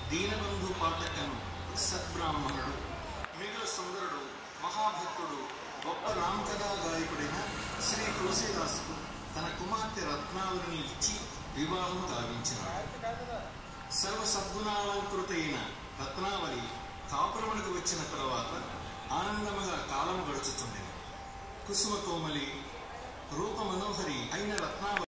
దీనబంధు పాఠకను సద్బ్రాహ్మణుడు, మిగుల సుందరుడు, మహాభక్తుడు, గొప్ప రామకథా గాయకుడైన శ్రీ తులసీదాసుకు తన కుమార్తె రత్నావళిని ఇచ్చి వివాహం గావించినాడు. సర్వ సద్గుణాలంకృతైన రత్నావళి కాపురమునకు వచ్చిన తర్వాత ఆనందముగా కాలము గడుచుతుండెను. కుసుమ కోమలి రూప మనోహరి అయిన రత్నావళి